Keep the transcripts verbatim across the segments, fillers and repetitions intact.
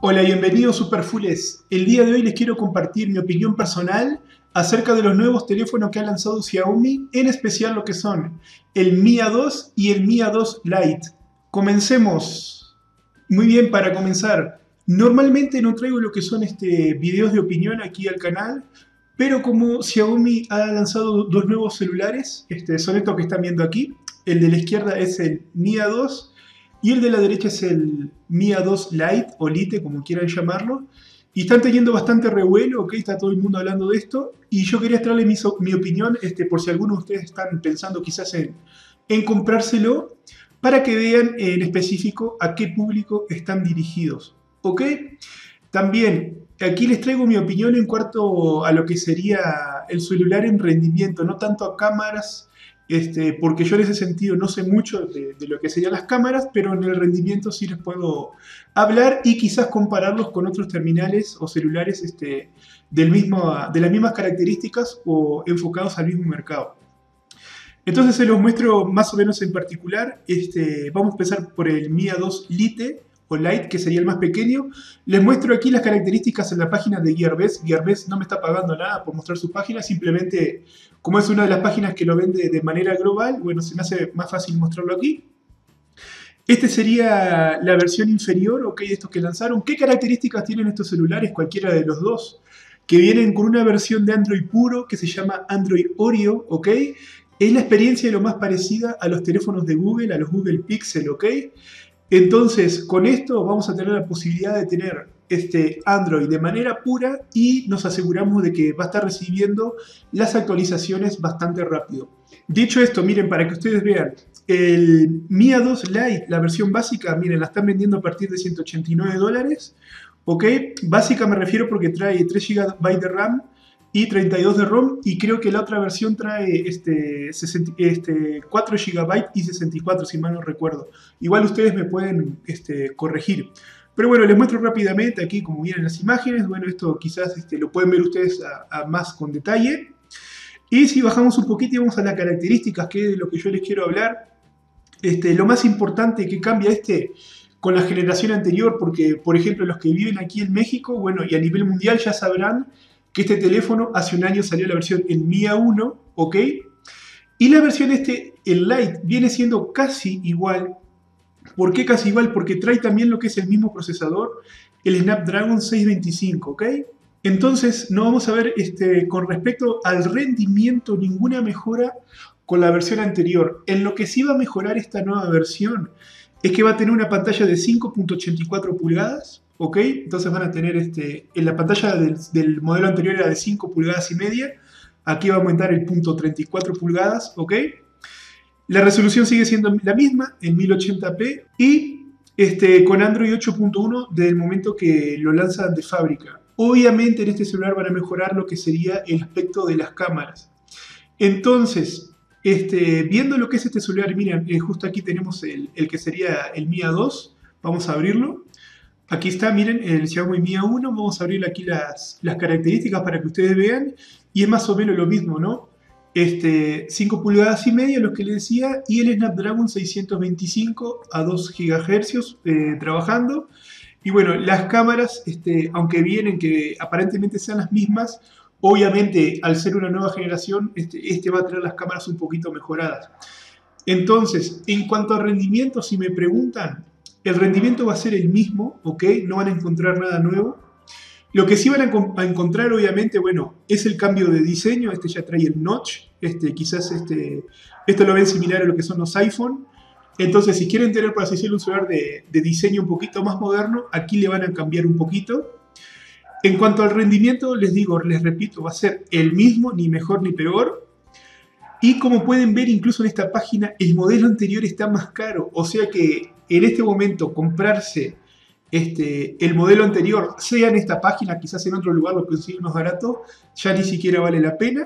Hola, bienvenidos Superfules. El día de hoy les quiero compartir mi opinión personal acerca de los nuevos teléfonos que ha lanzado Xiaomi, en especial lo que son el Mi A dos y el Mi A dos Lite. Comencemos. Muy bien, para comenzar, normalmente no traigo lo que son este, videos de opinión aquí al canal, pero como Xiaomi ha lanzado dos nuevos celulares, este, son estos que están viendo aquí. El de la izquierda es el Mi A dos y el de la derecha es el Mi A dos Lite o Lite, como quieran llamarlo. Y están teniendo bastante revuelo, ¿ok? Está todo el mundo hablando de esto. Y yo quería traerle mi, mi opinión, este, por si algunos de ustedes están pensando quizás en, en comprárselo, para que vean en específico a qué público están dirigidos, ¿ok? También, aquí les traigo mi opinión en cuanto a lo que sería el celular en rendimiento, no tanto a cámaras, Este, porque yo en ese sentido no sé mucho de, de lo que serían las cámaras, pero en el rendimiento sí les puedo hablar y quizás compararlos con otros terminales o celulares este, del mismo, de las mismas características o enfocados al mismo mercado. Entonces se los muestro más o menos en particular. Este, vamos a empezar por el Mi A dos Lite o Lite, que sería el más pequeño. Les muestro aquí las características en la página de Gearbest. Gearbest no me está pagando nada por mostrar su página, simplemente como es una de las páginas que lo vende de manera global, bueno, se me hace más fácil mostrarlo aquí. Este sería la versión inferior, ok, de estos que lanzaron. ¿Qué características tienen estos celulares? Cualquiera de los dos. Que vienen con una versión de Android puro que se llama Android Oreo, ok. Es la experiencia de lo más parecida a los teléfonos de Google, a los Google Pixel, ok. Entonces, con esto vamos a tener la posibilidad de tener este Android de manera pura y nos aseguramos de que va a estar recibiendo las actualizaciones bastante rápido. Dicho esto, miren, para que ustedes vean, el Mi A dos Lite, la versión básica, miren, la están vendiendo a partir de ciento ochenta y nueve dólares, ¿ok? Básica me refiero porque trae tres gigabytes de RAM y treinta y dos de ROM, y creo que la otra versión trae este, sesenta, este, cuatro gigabytes y sesenta y cuatro, si mal no recuerdo. Igual ustedes me pueden este, corregir. Pero bueno, les muestro rápidamente aquí como vienen las imágenes. Bueno, esto quizás este, lo pueden ver ustedes a, a más con detalle. Y si bajamos un poquito y vamos a las características, que es de lo que yo les quiero hablar, este, lo más importante que cambia este con la generación anterior, porque por ejemplo los que viven aquí en México, bueno, y a nivel mundial ya sabrán que este teléfono hace un año salió la versión el Mi A uno, ¿ok? Y la versión este, el Lite, viene siendo casi igual. ¿Por qué casi igual? Porque trae también lo que es el mismo procesador, el Snapdragon seiscientos veinticinco, ¿ok? Entonces no vamos a ver este, con respecto al rendimiento ninguna mejora con la versión anterior. En lo que sí va a mejorar esta nueva versión es que va a tener una pantalla de cinco punto ochenta y cuatro pulgadas, ¿ok? Entonces van a tener, este, en la pantalla del, del modelo anterior era de cinco pulgadas y media, aquí va a aumentar el punto treinta y cuatro pulgadas, ¿ok? La resolución sigue siendo la misma, en mil ochenta p, y este, con Android ocho punto uno desde el momento que lo lanzan de fábrica. Obviamente en este celular van a mejorar lo que sería el aspecto de las cámaras. Entonces, este, viendo lo que es este celular, miren, eh, justo aquí tenemos el, el que sería el Mi A dos, vamos a abrirlo. Aquí está, miren, el Xiaomi Mi A uno, vamos a abrir aquí las, las características para que ustedes vean, y es más o menos lo mismo, ¿no? Este, cinco pulgadas y media, lo que les decía, y el Snapdragon seiscientos veinticinco a dos gigahercios eh, trabajando. Y bueno, las cámaras, este, aunque vienen que aparentemente sean las mismas, obviamente al ser una nueva generación, este, este va a tener las cámaras un poquito mejoradas. Entonces, en cuanto a rendimiento, si me preguntan, el rendimiento va a ser el mismo, ¿ok? No van a encontrar nada nuevo. Lo que sí van a, a encontrar, obviamente, bueno, es el cambio de diseño. Este ya trae el notch. Este, quizás este, esto lo ven similar a lo que son los iPhone. Entonces, si quieren tener, por así decirlo, un celular de, de diseño un poquito más moderno, aquí le van a cambiar un poquito. En cuanto al rendimiento, les digo, les repito, va a ser el mismo, ni mejor ni peor. Y como pueden ver, incluso en esta página, el modelo anterior está más caro. O sea que en este momento comprarse Este, el modelo anterior, sea en esta página, quizás en otro lugar lo consiguen más barato, ya ni siquiera vale la pena.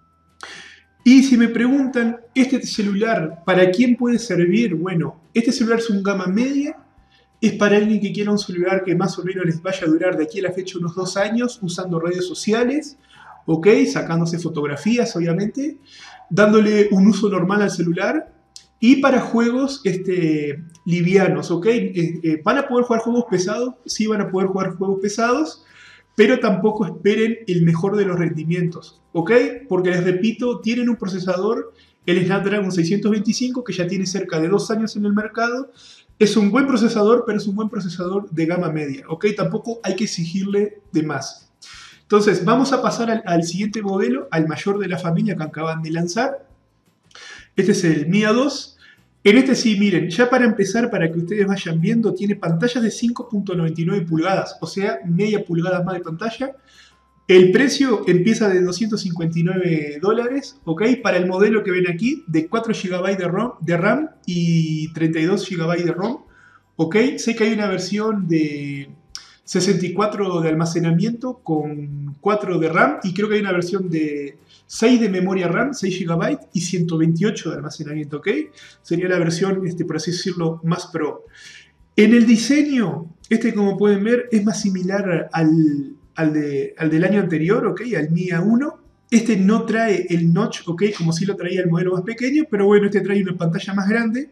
Y si me preguntan, ¿este celular para quién puede servir? Bueno, este celular es un gama media, es para alguien que quiera un celular que más o menos les vaya a durar de aquí a la fecha unos dos años, usando redes sociales, ok, sacándose fotografías obviamente, dándole un uso normal al celular. Y para juegos este, livianos, ¿ok? Eh, eh, ¿Van a poder jugar juegos pesados? Sí, van a poder jugar juegos pesados, pero tampoco esperen el mejor de los rendimientos, ¿ok? Porque les repito, tienen un procesador, el Snapdragon seiscientos veinticinco, que ya tiene cerca de dos años en el mercado. Es un buen procesador, pero es un buen procesador de gama media, ¿ok? Tampoco hay que exigirle de más. Entonces, vamos a pasar al, al siguiente modelo, al mayor de la familia que acaban de lanzar. Este es el Mi A dos. En este sí, miren, ya para empezar, para que ustedes vayan viendo, tiene pantallas de cinco punto noventa y nueve pulgadas, o sea, media pulgada más de pantalla. El precio empieza de doscientos cincuenta y nueve dólares, ¿ok? Para el modelo que ven aquí, de cuatro gigabytes de RAM, de RAM y treinta y dos gigabytes de ROM, ¿ok? Sé que hay una versión de sesenta y cuatro de almacenamiento con cuatro de RAM, y creo que hay una versión de seis de memoria RAM, seis gigabytes, y ciento veintiocho de almacenamiento, ¿ok? Sería la versión, este, por así decirlo, más pro. En el diseño, este como pueden ver, es más similar al, al, de, al del año anterior, ¿ok? Al Mi A uno. Este no trae el notch, ¿ok? Como si lo traía el modelo más pequeño, pero bueno, este trae una pantalla más grande.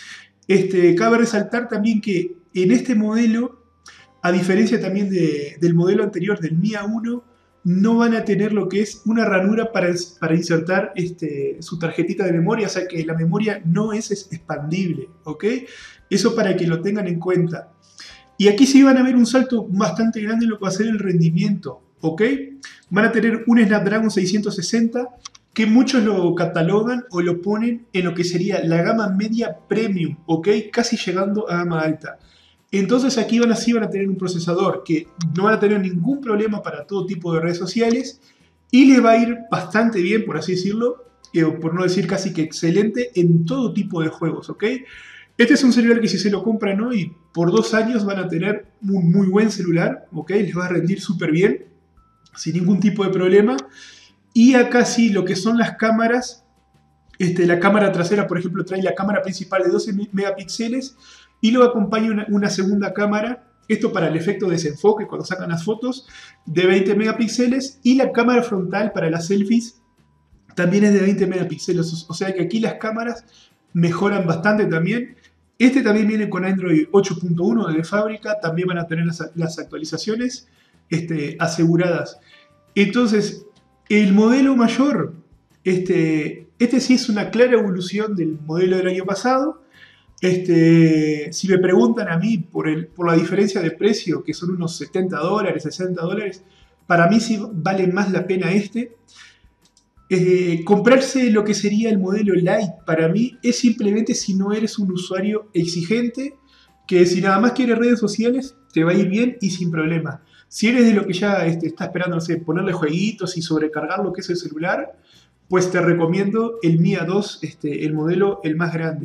Este, cabe resaltar también que en este modelo, a diferencia también de, del modelo anterior, del Mi A uno, no van a tener lo que es una ranura para, para insertar este, su tarjetita de memoria, o sea que la memoria no es expandible, ¿ok? Eso para que lo tengan en cuenta. Y aquí sí van a ver un salto bastante grande en lo que va a ser el rendimiento, ¿ok? Van a tener un Snapdragon seiscientos sesenta, que muchos lo catalogan o lo ponen en lo que sería la gama media premium, ¿ok? Casi llegando a gama alta. Entonces aquí van a, sí van a tener un procesador que no van a tener ningún problema para todo tipo de redes sociales y les va a ir bastante bien, por así decirlo, eh, por no decir casi que excelente, en todo tipo de juegos, ¿ok? Este es un celular que si se lo compran hoy, por dos años van a tener un muy buen celular, ¿ok? Les va a rendir súper bien, sin ningún tipo de problema. Y acá sí, lo que son las cámaras, este, la cámara trasera, por ejemplo, trae la cámara principal de doce megapíxeles, y luego acompaña una, una segunda cámara, esto para el efecto de desenfoque cuando sacan las fotos, de veinte megapíxeles, y la cámara frontal para las selfies también es de veinte megapíxeles, o sea que aquí las cámaras mejoran bastante también. Este también viene con Android ocho punto uno de fábrica, también van a tener las, las actualizaciones este, aseguradas. Entonces, el modelo mayor, este, este sí es una clara evolución del modelo del año pasado. Este, si me preguntan a mí por, el, por la diferencia de precio, que son unos setenta dólares, sesenta dólares, para mí sí vale más la pena este. Eh, comprarse lo que sería el modelo Lite, para mí, es simplemente si no eres un usuario exigente, que si nada más quieres redes sociales, te va a ir bien y sin problema. Si eres de lo que ya este, está esperando, no sé, ponerle jueguitos y sobrecargar lo que es el celular, pues te recomiendo el Mi A dos, este, el modelo el más grande.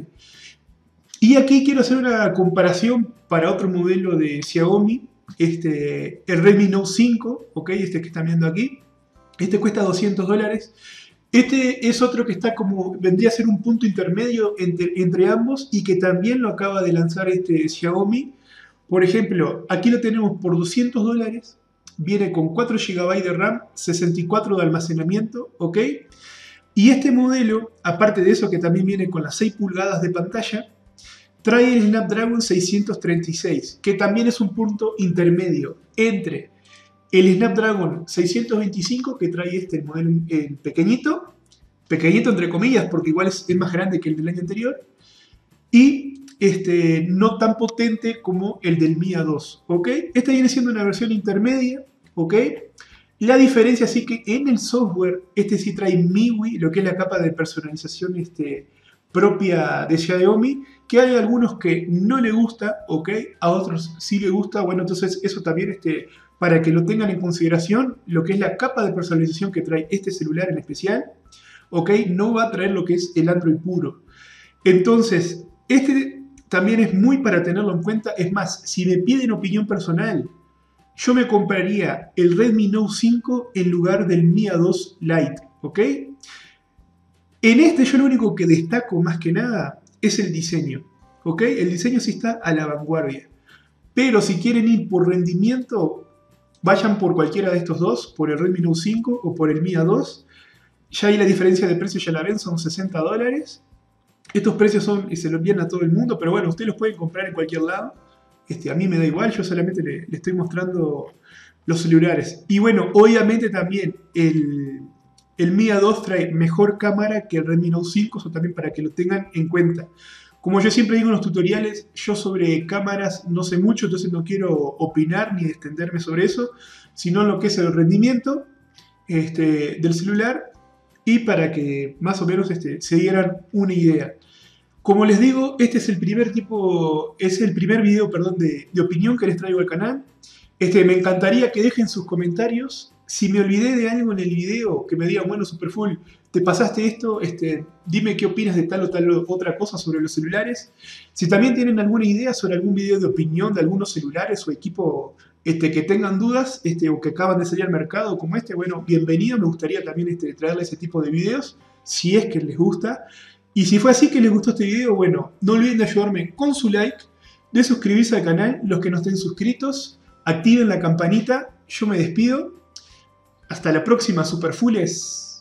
Y aquí quiero hacer una comparación para otro modelo de Xiaomi, este, el Redmi Note cinco, ¿ok? Este que están viendo aquí. Este cuesta doscientos dólares. Este es otro que está como, vendría a ser un punto intermedio entre, entre ambos y que también lo acaba de lanzar este Xiaomi. Por ejemplo, aquí lo tenemos por doscientos dólares. Viene con cuatro gigabytes de RAM, sesenta y cuatro de almacenamiento, ¿ok? Y este modelo, aparte de eso que también viene con las seis pulgadas de pantalla, trae el Snapdragon seiscientos treinta y seis, que también es un punto intermedio entre el Snapdragon seiscientos veinticinco, que trae este, el modelo el pequeñito, pequeñito entre comillas, porque igual es, es más grande que el del año anterior, y este, no tan potente como el del Mi A dos, ¿ok? Esta viene siendo una versión intermedia, ¿ok? La diferencia sí que en el software, este sí trae M I U I, lo que es la capa de personalización este, propia de Xiaomi, que hay algunos que no le gusta, ¿ok? A otros sí le gusta, bueno, entonces eso también, este, para que lo tengan en consideración, lo que es la capa de personalización que trae este celular en especial, ¿ok? No va a traer lo que es el Android puro. Entonces, este también es muy para tenerlo en cuenta, es más, si me piden opinión personal, yo me compraría el Redmi Note cinco en lugar del Mi A dos Lite, ¿ok? En este yo lo único que destaco más que nada es el diseño, ¿ok? El diseño sí está a la vanguardia. Pero si quieren ir por rendimiento, vayan por cualquiera de estos dos, por el Redmi Note cinco o por el Mi A dos. Ya ahí la diferencia de precio ya la ven, son sesenta dólares. Estos precios son y se lo envían a todo el mundo, pero bueno, ustedes los pueden comprar en cualquier lado. Este, a mí me da igual, yo solamente le, le estoy mostrando los celulares. Y bueno, obviamente también el, el Mi A dos trae mejor cámara que el Redmi Note cinco, eso también para que lo tengan en cuenta. Como yo siempre digo en los tutoriales, yo sobre cámaras no sé mucho, entonces no quiero opinar ni extenderme sobre eso, sino lo que es el rendimiento este, del celular y para que más o menos este, se dieran una idea. Como les digo, este es el primer tipo, es el primer video, perdón, de, de opinión que les traigo al canal. Este, me encantaría que dejen sus comentarios. Si me olvidé de algo en el video, que me digan, bueno, Superfull, te pasaste esto, este, dime qué opinas de tal o tal otra cosa sobre los celulares. Si también tienen alguna idea sobre algún video de opinión de algunos celulares o equipo este, que tengan dudas este, o que acaban de salir al mercado como este, bueno, bienvenido. Me gustaría también este, traerles ese tipo de videos, si es que les gusta. Y si fue así que les gustó este video, bueno, no olviden de ayudarme con su like, de suscribirse al canal, los que no estén suscritos, activen la campanita. Yo me despido. Hasta la próxima, Superfulles.